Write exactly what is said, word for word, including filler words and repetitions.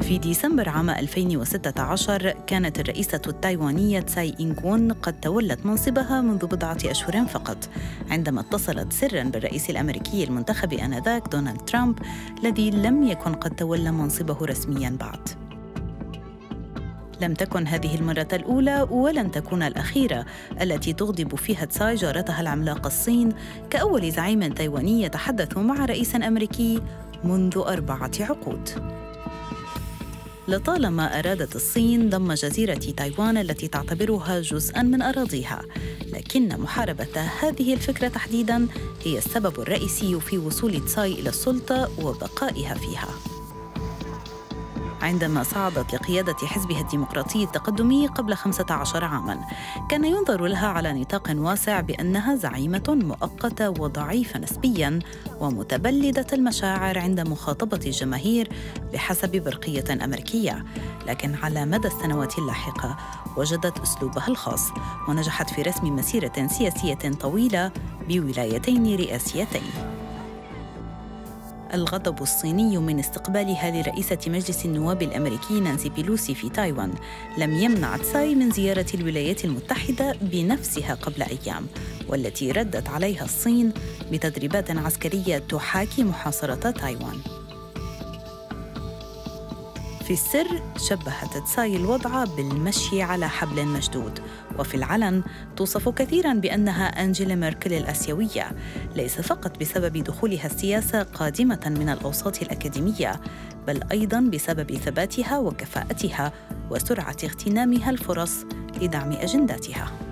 في ديسمبر عام ألفين وستة عشر كانت الرئيسة التايوانية تساي إنغ وون قد تولت منصبها منذ بضعة أشهر فقط، عندما اتصلت سراً بالرئيس الأمريكي المنتخب آنذاك دونالد ترامب الذي لم يكن قد تولى منصبه رسمياً بعد. لم تكن هذه المرة الأولى ولن تكون الأخيرة التي تغضب فيها تساي جارتها العملاقة الصين كأول زعيم تايواني يتحدث مع رئيس أمريكي منذ أربعة عقود. لطالما أرادت الصين ضم جزيرة تايوان التي تعتبرها جزءاً من أراضيها، لكن محاربة هذه الفكرة تحديداً هي السبب الرئيسي في وصول تساي إلى السلطة وبقائها فيها. عندما صعدت لقيادة حزبها الديمقراطي التقدمي قبل خمسة عشر عاماً، كان ينظر لها على نطاق واسع بأنها زعيمة مؤقتة وضعيفة نسبياً ومتبلدة المشاعر عند مخاطبة الجماهير بحسب برقية أمريكية، لكن على مدى السنوات اللاحقة وجدت أسلوبها الخاص ونجحت في رسم مسيرة سياسية طويلة بولايتين رئاسيتين. الغضب الصيني من استقبالها لرئيسة مجلس النواب الأمريكي نانسي بيلوسي في تايوان لم يمنع تساي من زيارة الولايات المتحدة بنفسها قبل أيام، والتي ردت عليها الصين بتدريبات عسكرية تحاكي محاصرة تايوان. في السر شبهت تساي الوضع بالمشي على حبل مشدود، وفي العلن توصف كثيراً بأنها أنجيلا ميركل الآسيوية، ليس فقط بسبب دخولها السياسة قادمة من الأوساط الأكاديمية، بل أيضاً بسبب ثباتها وكفاءتها وسرعة اغتنامها الفرص لدعم أجنداتها.